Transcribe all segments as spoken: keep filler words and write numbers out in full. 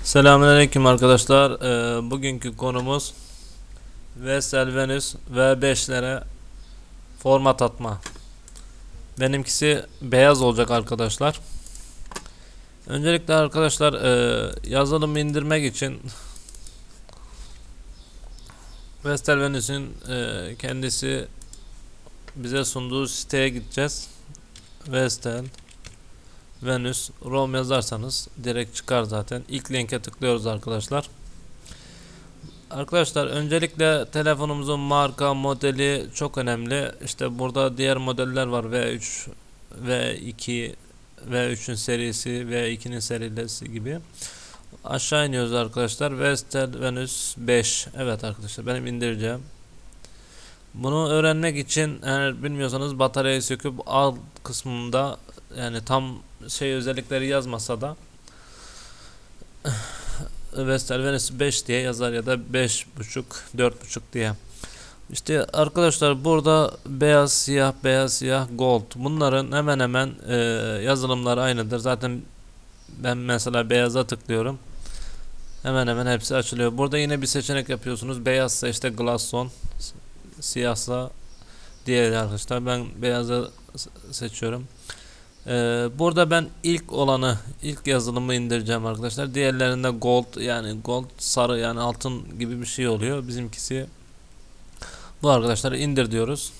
Selamünaleyküm arkadaşlar. Ee, bugünkü konumuz Vestel Venüs V beşlere format atma. Benimkisi beyaz olacak arkadaşlar. Öncelikle arkadaşlar e, yazılımı indirmek için Vestel Venüs'ün e, kendisi bize sunduğu siteye gideceğiz. Vestel Venüs ROM yazarsanız direkt çıkar zaten. İlk linke tıklıyoruz arkadaşlar. Arkadaşlar öncelikle telefonumuzun marka modeli çok önemli. İşte burada diğer modeller var. V üç, V iki, V üçün serisi, V ikinin serisi gibi. Aşağı iniyoruz arkadaşlar. Vestel Venüs beş. Evet arkadaşlar benim indireceğim. Bunu öğrenmek için eğer bilmiyorsanız bataryayı söküp alt kısmında, yani tam şey özellikleri yazmasa da Vestel Venüs beş diye yazar ya da beş buçuk dört buçuk diye. İşte arkadaşlar burada beyaz siyah beyaz siyah gold, bunların hemen hemen e, yazılımları aynıdır. Zaten ben mesela beyaza tıklıyorum, hemen hemen hepsi açılıyor. Burada yine bir seçenek yapıyorsunuz. Beyazsa işte Glasson, siyahsa diğer arkadaşlar. Ben beyaza seçiyorum. Ee, burada ben ilk olanı, ilk yazılımı indireceğim arkadaşlar. Diğerlerinde gold, yani gold sarı, yani altın gibi bir şey oluyor. Bizimkisi bu arkadaşlar. İndir diyoruz.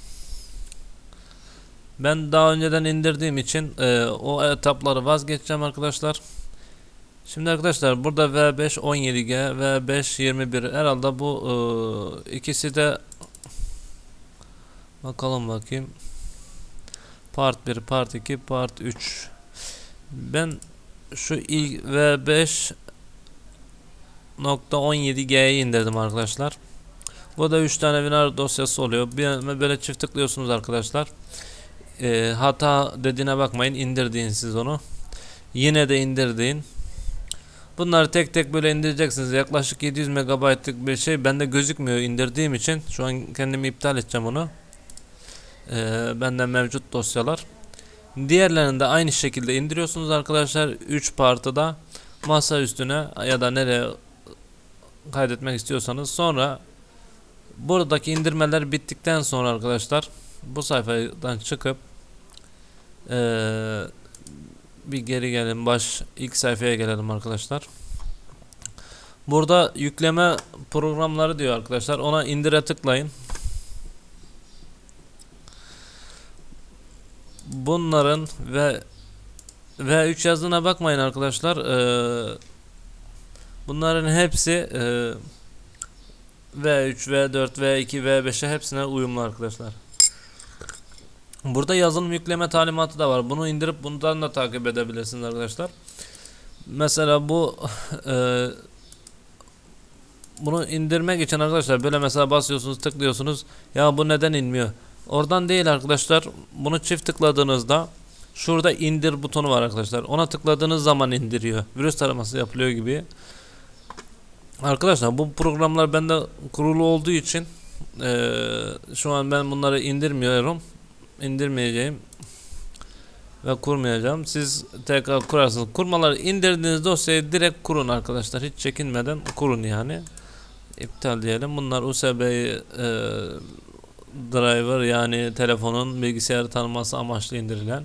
Ben daha önceden indirdiğim için e, o etapları vazgeçeceğim arkadaşlar. Şimdi arkadaşlar burada V beş on yedi G, V beş yirmi bir, herhalde bu e, ikisi de, bakalım bakayım. Part bir, Part iki, Part üç. Ben şu ilk V beş nokta on yedi G'yi indirdim arkadaşlar. Bu da üç tane WinRAR dosyası oluyor. Bir, böyle çift tıklıyorsunuz arkadaşlar. Ee, hata dediğine bakmayın, indirdiğin siz onu. Yine de indirdiğin. Bunları tek tek böyle indireceksiniz. Yaklaşık yedi yüz megabaytlık bir şey. Bende gözükmüyor indirdiğim için. Şu an kendimi iptal edeceğim onu. Ee, bende mevcut dosyalar. Diğerlerini de aynı şekilde indiriyorsunuz arkadaşlar. üç partı da masa üstüne ya da nereye kaydetmek istiyorsanız. Sonra buradaki indirmeler bittikten sonra arkadaşlar bu sayfadan çıkıp ee, bir geri gelin, baş ilk sayfaya gelelim arkadaşlar. Burada yükleme programları diyor arkadaşlar. Ona indire tıklayın. Bunların ve V üç yazdığına bakmayın arkadaşlar. Ee, bunların hepsi e, V üç, V dört, V iki, V beşe hepsine uyumlu arkadaşlar. Burada yazılım yükleme talimatı da var. Bunu indirip bundan da takip edebilirsiniz arkadaşlar. Mesela bu e, bunu indirmek için arkadaşlar böyle mesela basıyorsunuz, tıklıyorsunuz. Ya bu neden inmiyor? Oradan değil arkadaşlar. Bunu çift tıkladığınızda şurada indir butonu var arkadaşlar. Ona tıkladığınız zaman indiriyor. Virüs taraması yapılıyor gibi. Arkadaşlar bu programlar bende kurulu olduğu için e, şu an ben bunları indirmiyorum. İndirmeyeceğim ve kurmayacağım. Siz tekrar kurarsınız. Kurmaları indirdiğiniz dosyayı direkt kurun arkadaşlar. Hiç çekinmeden kurun yani. İptal diyelim. Bunlar U S B e, driver, yani telefonun bilgisayarı tanıması amaçlı indirilen.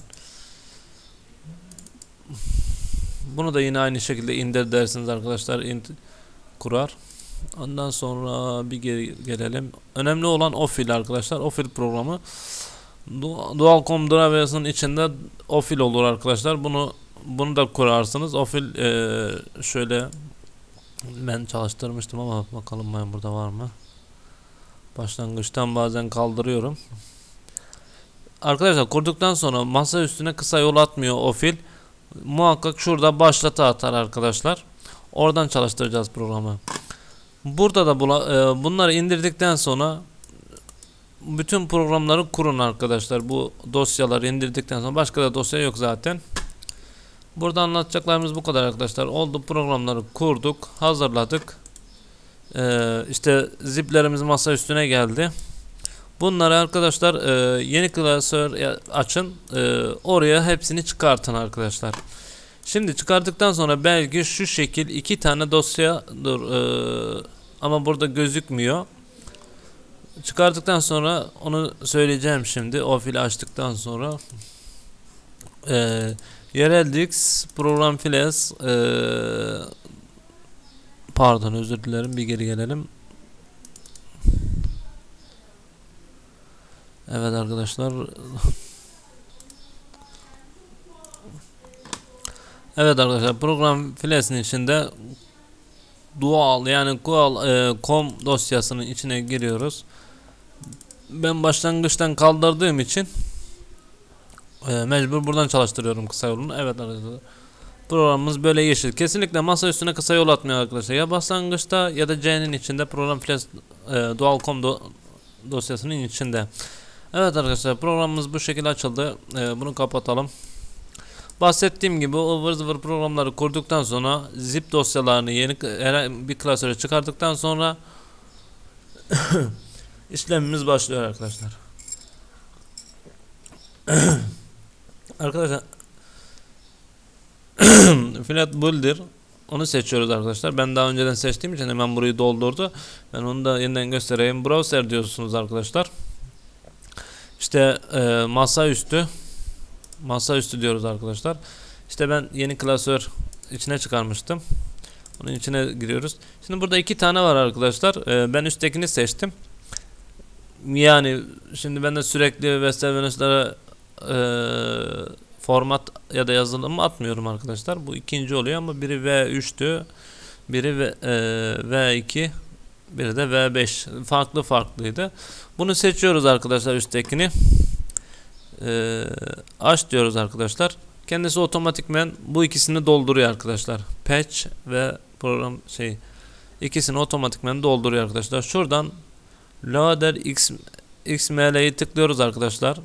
Bunu da yine aynı şekilde indir dersiniz arkadaşlar. İndir, kurar. Ondan sonra bir geri gelelim. Önemli olan Ofil arkadaşlar. Ofil programı. Dualcom driver'ın içinde Ofil olur arkadaşlar. Bunu bunu da kurarsınız. Ofil e, şöyle ben çalıştırmıştım ama bakalım ben burada var mı? Başlangıçtan bazen kaldırıyorum. Arkadaşlar kurduktan sonra masa üstüne kısa yol atmıyor Ofil. Muhakkak şurada başlata atar arkadaşlar. Oradan çalıştıracağız programı. Burada da bula, e, bunları indirdikten sonra bütün programları kurun arkadaşlar. Bu dosyaları indirdikten sonra başka da dosya yok zaten. Burada anlatacaklarımız bu kadar arkadaşlar. Oldu, programları kurduk, hazırladık. Ee, işte ziplerimiz masa üstüne geldi. Bunları arkadaşlar e, yeni klasör açın. E, oraya hepsini çıkartın arkadaşlar. Şimdi çıkardıktan sonra belki şu şekil iki tane dosya dur ee, ama burada gözükmüyor. Çıkardıktan sonra onu söyleyeceğim şimdi. O fili açtıktan sonra ee, YerelDix program files ee, pardon özür dilerim, bir geri gelelim. Evet arkadaşlar. Evet arkadaşlar, program filesinin içinde dual yani dual e, com dosyasının içine giriyoruz. Ben başlangıçtan kaldırdığım için e, mecbur buradan çalıştırıyorum kısa yolunu. Evet arkadaşlar, programımız böyle yeşil. Kesinlikle masa üstüne kısa yol atmıyor arkadaşlar. Ya başlangıçta ya da C'nin içinde, program files e, dual com do dosyasının içinde. Evet arkadaşlar, programımız bu şekilde açıldı. E, bunu kapatalım. Bahsettiğim gibi o ıvır zıvır programları kurduktan sonra zip dosyalarını yeni bir klasöre çıkarttıktan sonra işlemimiz başlıyor arkadaşlar. Arkadaşlar Flat Builder, onu seçiyoruz arkadaşlar. Ben daha önceden seçtiğim için hemen burayı doldurdu. Ben onu da yeniden göstereyim. Browser diyorsunuz arkadaşlar. İşte e, masaüstü masaüstü diyoruz arkadaşlar. İşte ben yeni klasör içine çıkarmıştım. Onun içine giriyoruz. Şimdi burada iki tane var arkadaşlar. Ee, ben üsttekini seçtim. Yani şimdi ben de sürekli Vestel Venüs'lere e, format ya da yazılım atmıyorum arkadaşlar. Bu ikinci oluyor ama biri V üç'tü. Biri v, e, V iki. Biri de V beş. Farklı farklıydı. Bunu seçiyoruz arkadaşlar, üsttekini. Ee, aç diyoruz arkadaşlar. Kendisi otomatikmen bu ikisini dolduruyor arkadaşlar. Patch ve program şey ikisini otomatikmen dolduruyor arkadaşlar. Şuradan Loader X, X M L'yi tıklıyoruz arkadaşlar.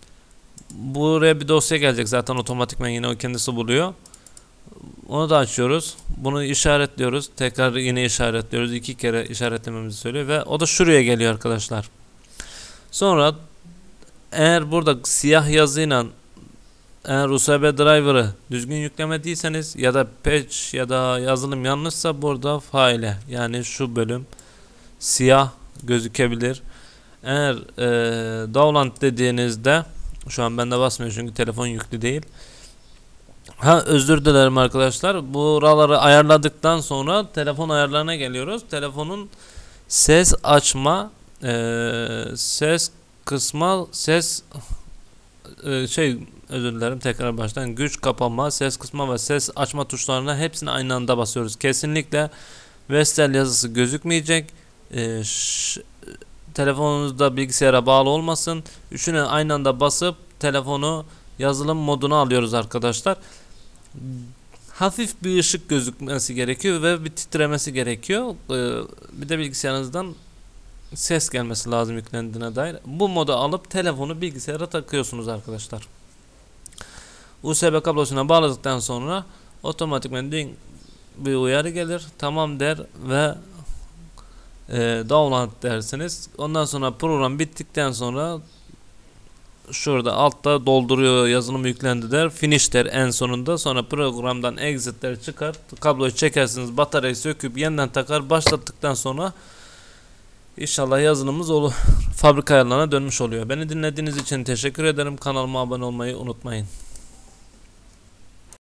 Buraya bir dosya gelecek zaten, otomatikmen yine o kendisi buluyor. Onu da açıyoruz. Bunu işaretliyoruz. Tekrar yine işaretliyoruz. İki kere işaretlememizi söylüyor ve o da şuraya geliyor arkadaşlar. Sonra eğer burada siyah yazıyla eğer U S B driver'ı düzgün yüklemediyseniz ya da patch ya da yazılım yanlışsa burada file, yani şu bölüm siyah gözükebilir. Eğer e, download dediğinizde, şu an bende basmıyor çünkü telefon yüklü değil. Ha, özür dilerim arkadaşlar. Buraları ayarladıktan sonra telefon ayarlarına geliyoruz. Telefonun ses açma, e, ses kısma, ses e, şey özür dilerim tekrar baştan, güç kapama, ses kısma ve ses açma tuşlarına hepsini aynı anda basıyoruz. Kesinlikle Vestel yazısı gözükmeyecek. E, telefonunuzda bilgisayara bağlı olmasın. Üçüne aynı anda basıp telefonu yazılım moduna alıyoruz arkadaşlar. Hafif bir ışık gözükmesi gerekiyor ve bir titremesi gerekiyor. Ee, bir de bilgisayarınızdan ses gelmesi lazım yüklendiğine dair. Bu moda alıp telefonu bilgisayara takıyorsunuz arkadaşlar. U S B kablosuna bağladıktan sonra otomatikman bir uyarı gelir. Tamam der ve e, download dersiniz. Ondan sonra program bittikten sonra şurada altta dolduruyor, yazılım yüklendi der, finish der en sonunda. Sonra programdan exit der, çıkar, kabloyu çekersiniz, bataryayı söküp yeniden takar, başlattıktan sonra inşallah yazılımımız olur, fabrika ayarlarına dönmüş oluyor. Beni dinlediğiniz için teşekkür ederim. Kanalıma abone olmayı unutmayın.